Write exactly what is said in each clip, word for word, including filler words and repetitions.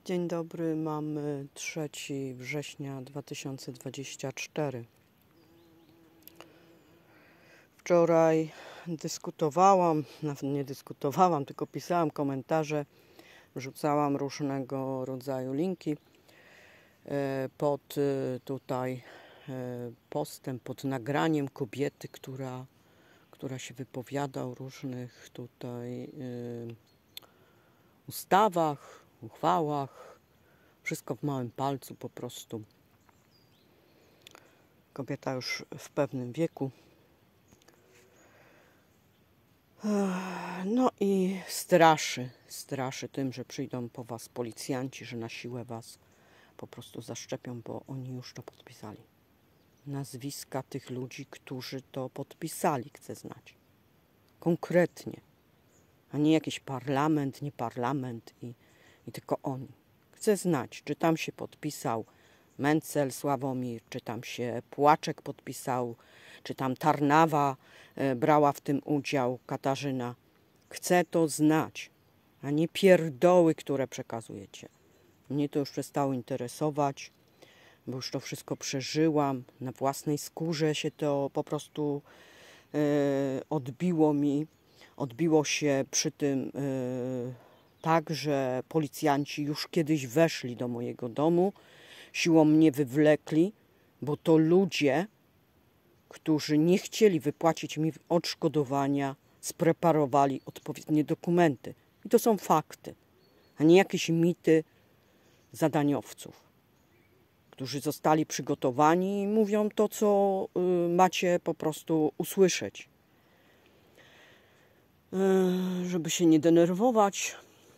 Dzień dobry, mamy trzeciego września dwa tysiące dwudziestego czwartego. Wczoraj dyskutowałam, nawet nie dyskutowałam, tylko pisałam komentarze, wrzucałam różnego rodzaju linki pod tutaj postem, pod nagraniem kobiety, która, która się wypowiada o różnych tutaj ustawach, uchwałach, wszystko w małym palcu po prostu. Kobieta już w pewnym wieku. No i straszy, straszy tym, że przyjdą po was policjanci, że na siłę was po prostu zaszczepią, bo oni już to podpisali. Nazwiska tych ludzi, którzy to podpisali, chcę znać. Konkretnie. A nie jakiś parlament, nie parlament i, i tylko oni. Chcę znać, czy tam się podpisał Mencel Sławomir, czy tam się Płaczek podpisał, czy tam Tarnawa e, brała w tym udział, Katarzyna. Chcę to znać, a nie pierdoły, które przekazujecie. Mnie to już przestało interesować, bo już to wszystko przeżyłam. Na własnej skórze się to po prostu e, odbiło mi. Odbiło się przy tym e, tak, że policjanci już kiedyś weszli do mojego domu, siłą mnie wywlekli, bo to ludzie, którzy nie chcieli wypłacić mi odszkodowania, spreparowali odpowiednie dokumenty. I to są fakty, a nie jakieś mity zadaniowców, którzy zostali przygotowani i mówią to, co y, macie po prostu usłyszeć. Y, żeby się nie denerwować,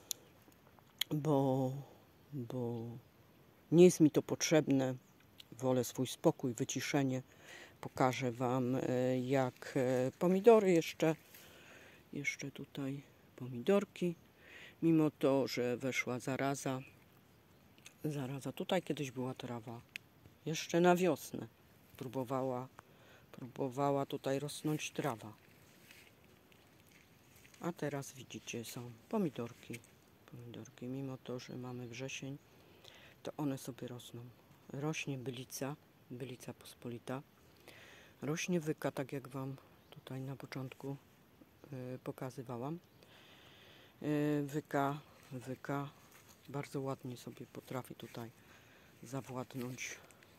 bo, bo nie jest mi to potrzebne. Wolę swój spokój, wyciszenie. Pokażę wam, jak pomidory jeszcze, jeszcze tutaj pomidorki, mimo to, że weszła zaraza, zaraza, tutaj kiedyś była trawa, jeszcze na wiosnę próbowała, próbowała tutaj rosnąć trawa, a teraz widzicie, są pomidorki, pomidorki, mimo to, że mamy wrzesień, to one sobie rosną. Rośnie bylica, bylica pospolita, rośnie wyka, tak jak wam tutaj na początku y, pokazywałam. Y, wyka, wyka bardzo ładnie sobie potrafi tutaj zawładnąć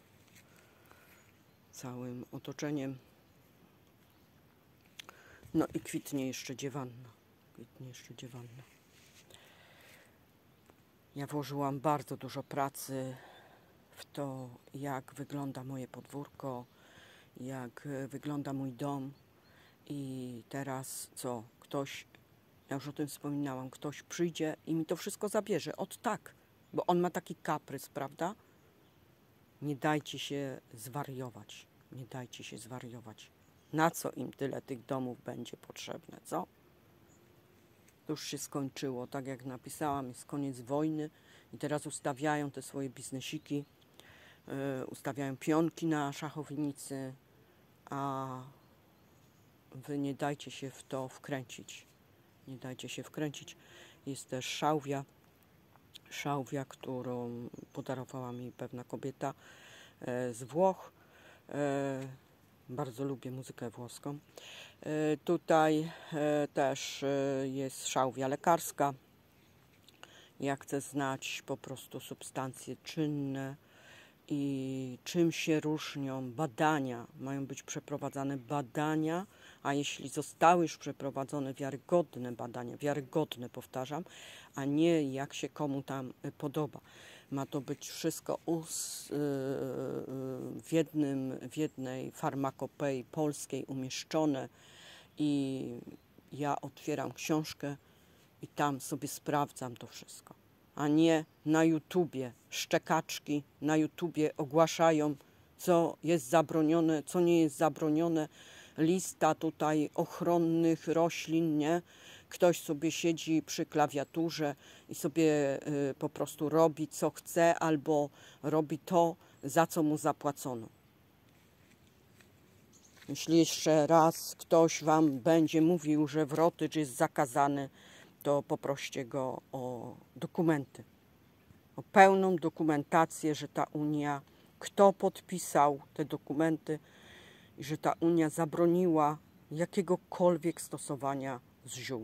całym otoczeniem. No i kwitnie jeszcze dziewanna. Kwitnie jeszcze dziewanna. Ja włożyłam bardzo dużo pracy w to, jak wygląda moje podwórko, jak wygląda mój dom i teraz co? Ktoś, ja już o tym wspominałam, ktoś przyjdzie i mi to wszystko zabierze. Od tak, bo on ma taki kaprys, prawda? Nie dajcie się zwariować. Nie dajcie się zwariować. Na co im tyle tych domów będzie potrzebne, co? To już się skończyło, tak jak napisałam, jest koniec wojny i teraz ustawiają te swoje biznesiki, yy, ustawiają pionki na szachownicy, a wy nie dajcie się w to wkręcić. Nie dajcie się wkręcić. Jest też szałwia, szałwia, którą podarowała mi pewna kobieta e, z Włoch. E, bardzo lubię muzykę włoską. E, tutaj e, też e, jest szałwia lekarska. Ja chcę znać po prostu substancje czynne i czym się różnią badania. Mają być przeprowadzane badania, a jeśli zostały już przeprowadzone wiarygodne badania, wiarygodne powtarzam, a nie jak się komu tam podoba. Ma to być wszystko us, yy, w, jednym, w jednej farmakopei polskiej umieszczone i ja otwieram książkę i tam sobie sprawdzam to wszystko. A nie na YouTubie, szczekaczki na YouTubie ogłaszają, co jest zabronione, co nie jest zabronione. Lista tutaj ochronnych roślin, nie? Ktoś sobie siedzi przy klawiaturze i sobie y, po prostu robi, co chce, albo robi to, za co mu zapłacono. Jeśli jeszcze raz ktoś wam będzie mówił, że wrotycz jest zakazany, to poproście go o dokumenty, o pełną dokumentację, że ta Unia, kto podpisał te dokumenty i że ta Unia zabroniła jakiegokolwiek stosowania z ziół.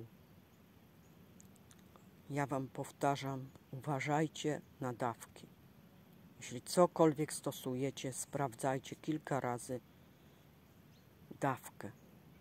Ja Wam powtarzam, uważajcie na dawki. Jeśli cokolwiek stosujecie, sprawdzajcie kilka razy dawkę.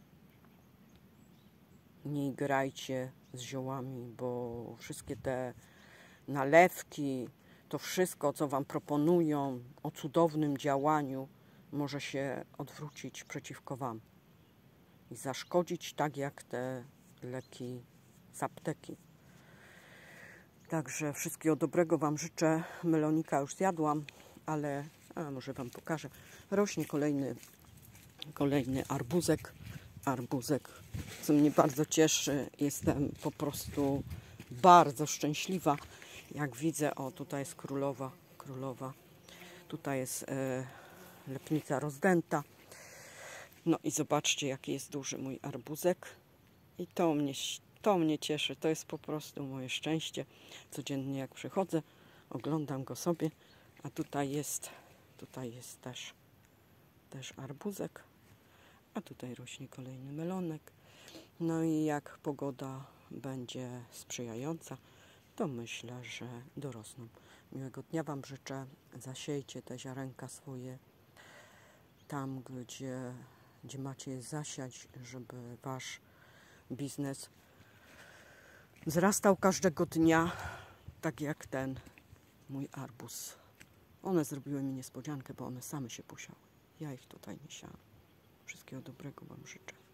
Nie grajcie z ziołami, bo wszystkie te nalewki, to wszystko, co Wam proponują o cudownym działaniu, może się odwrócić przeciwko Wam i zaszkodzić tak jak te leki z apteki. Także wszystkiego dobrego Wam życzę. Melonika już zjadłam, ale a może Wam pokażę. Rośnie kolejny, kolejny arbuzek. Arbuzek, co mnie bardzo cieszy. Jestem po prostu bardzo szczęśliwa, jak widzę. O, tutaj jest królowa, królowa. Tutaj jest e, lepnica rozdęta. No i zobaczcie, jaki jest duży mój arbuzek. I to mnie, to mnie cieszy. To jest po prostu moje szczęście. Codziennie jak przychodzę, oglądam go sobie. A tutaj jest, tutaj jest też, też arbuzek. A tutaj rośnie kolejny melonek. No i jak pogoda będzie sprzyjająca, to myślę, że dorosną. Miłego dnia Wam życzę. Zasiejcie te ziarenka swoje tam, gdzie, gdzie macie je zasiać, żeby Wasz biznes wzrastał każdego dnia, tak jak ten mój arbuz. One zrobiły mi niespodziankę, bo one same się posiały. Ja ich tutaj nie siałam. Wszystkiego dobrego Wam życzę.